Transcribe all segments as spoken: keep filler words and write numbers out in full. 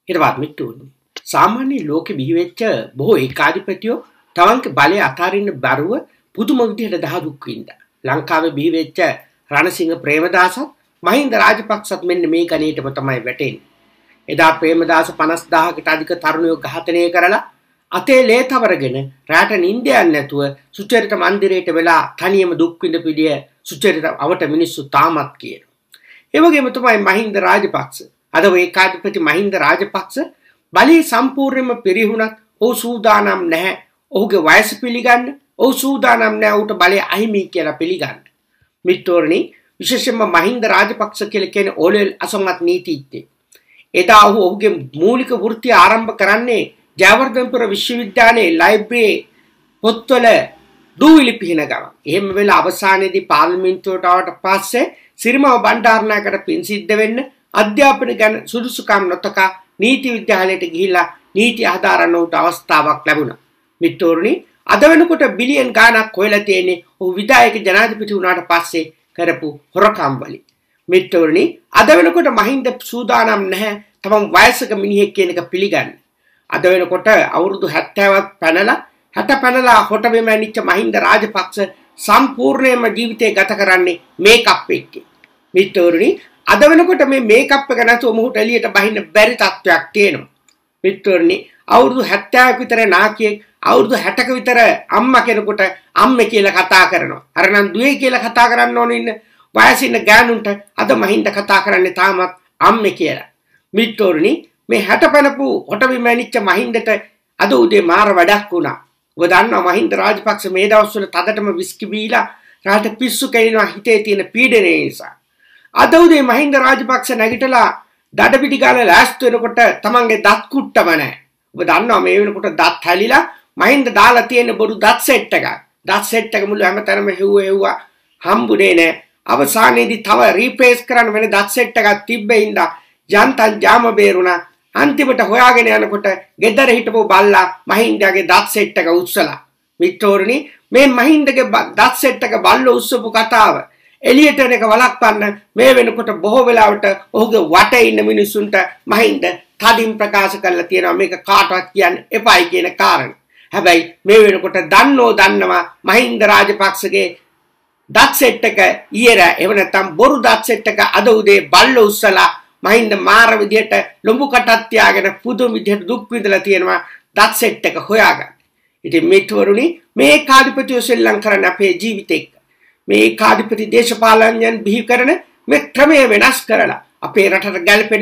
හිටවත් මිට්ටුවනි. සාමාන්‍ය ලෝකෙ බිහි වෙච්ච බොහෝ ඒකාධිපතියෝ තමන්ගේ බලය අතාරින්න බැරුව පුදුම විදිහට දහදුක් වින්දා. ලංකාවේ බිහි වෙච්ච රණසිංහ ප්‍රේමදාසත් මහින්ද රාජපක්ෂත් මෙන්න මේ ගණේටම තමයි වැටෙන්නේ. එදා ප්‍රේමදාස පනස් දාහකට අධික තරුණයෝ ඝාතනය කරලා අතේ ලේ තවරගෙන රැට නිින්ද යන්නේ නැතුව සුචරිත මන්දිරයට වෙලා තනියම දුක් විඳ පිළිය සුචරිත අවට මිනිස්සු තාමත් කියනවා. ඒ වගේම තමයි මහින්ද රාජපක්ෂ. අද ඔය ඒකාධිපති මහින්ද රාජපක්ෂ බලී සම්පූර්ණයෙන්ම පිරිහුණත් ඔහු සූදානම් නැහැ. ඔහුගේ වයස පිළිගන්න, ඔහු සූදානම් නැහැ උට බලය අහිමි කියලා පිළිගන්න. මිත්‍රෝනි, විශේෂයෙන්ම මහින්ද රාජපක්ෂ කියලා කියන ඕලෙල් අසමත් නීතිඥයෙක්. එදා ඔහු ඔහුගේ මූලික වෘත්තිය ආරම්භ කරන්නේ ජයවර්ධනපුර විශ්වවිද්‍යාලයේ ලයිබ්‍රරියේ පොත්වල දූවිලි පිහින ගමන්. එහෙම වෙලා අවසානයේදී පාර්ලිමේන්තුවට ආවට පස්සේ සිරිමාව බණ්ඩාරනායකට පින් සිද්ධ වෙන්න අධ්‍යාපන ගැන සුදුසුකම් නොතකා නීති විද්‍යාලයට ගිහිල්ලා නීති හදාරන්න උට අවස්ථාවක් ලැබුණා. මිත්‍රෝනි, අද වෙනකොට බිලියන් ගාණක් හොයලා තියෙන්නේ ඔහු විධායක ජනාධිපති වුණාට පස්සේ කරපු හොරකම් වලින්. මිත්‍රෝනි, අද වෙනකොට මහින්ද සූදානම් නැහැ තමන් වයසක මිනිහෙක් කියන එක පිළිගන්න. අද වෙනකොට අවුරුදු හැත්තෑවක් පැනලා හැට පැනලා හොට බිම ඇනිච්ච මහින්ද රාජපක්ෂ සම්පූර්ණයෙන්ම ජීවිතය ගත කරන්නේ මේකප් එකකින්. මිත්‍රෝනි, අද වෙනකොට මේ මේකප් එක නැතුව මොහුට එළියට බහින්න බැරි තත්ත්වයක් තියෙනවා. මිත්‍රෝනි, අවුරුදු හැත්තෑවක් විතර නාකියෙක් අවුරුදු හැටක විතර අම්මා කෙනෙකුට අම්මේ කියලා කතා කරනවා. අර නම් දුවේ කියලා කතා කරන්න ඕන ඉන්න වයසින් ගෑනුන්ට අද මහින්ද කතා කරන්නේ තාමත් අම්මේ කියලා. මිත්‍රෝනි, මේ හැට පැනපු හොටබිම ඇනිච්ච මහින්දට අද උදේ මාර වැඩක් වුණා. ඔබ දන්නවා මහින්ද රාජපක්ෂ මේ දවස්වල තදටම විස්කි බීලා රාට පිස්සු කෙලිනවා හිතේ තියෙන පීඩනය නිසා. අද උදේ මහින්ද රාජපක්ෂ නැගිටලා දඩපිටි ගාලා ලෑස්ති වෙනකොට තමන්ගේ දත් කුට්ටම නැහැ. ඔබ දන්නවා මේ වෙනකොට දත් හැලිලා මහින්ද දාලා තියෙන බොරු දත් සෙට් එකක්. දත් සෙට් එක මුළු හැමතැනම හෙව්ව හෙව්වා හම්බුනේ නැහැ. අවසානයේදී තව රීප්ලේස් කරන්න වෙන දත් සෙට් එකක් තිබ්බේ හින්දා යන්තම් ජාම බේරුණා. අන්තිමට හොයාගෙන යනකොට ගෙදර හිටපු බල්ලා මහින්දගේ දත් සෙට් එක උස්සලා. මිත්‍රෝනි, මේ මහින්දගේ දත් සෙට් එක බල්ලෝ උස්සපු කතාව එළියට එන එක වළක්වන්න මේ වෙනකොට බොහෝ වෙලාවට ඔහුගේ වටේ ඉන්න මිනිස්සුන්ට මහින්ද තදින් ප්‍රකාශ කරලා තියෙනවා මේක කාටවත් කියන්න එපයි කියන කාරණා. හැබැයි මේ වෙනකොට දන්නෝ දන්නවා මහින්ද රාජපක්ෂගේ දත් සෙට් එක ඊයර එහෙම නැත්නම් බොරු දත් සෙට් එක අද උදේ බල්ලෝ උස්සලා මහින්ද මාර විදියට ලොඹු කටක් තියාගෙන පුදුම විදියට දුක් විඳලා තියෙනවා දත් සෙට් එක හොයාගන්න. ඉතින් මිත්‍රවරුනි, මේ ඒකාධිපතිය සෙල්ලම් කරන අපේ ජීවිතේ මේ ඒකාධිපති දේශපාලනයන් බිහි කරන මේ ක්‍රමය වෙනස් කරලා අපේ රටට ගැලපෙන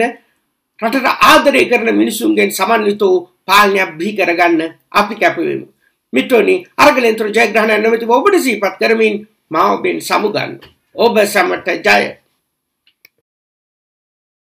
රටට ආදරය කරන මිනිසුන්ගෙන් සමන්විත වූ පාලනයක් බිහි කරගන්න අපි කැප වෙමු. මිත්‍රෝනි, අරගලෙන්තර ජයග්‍රහණය නොමැතිව ඔබට සිහිපත් කරමින් මා ඔබෙන් සමුගන්න. ඔබ සමට ජය.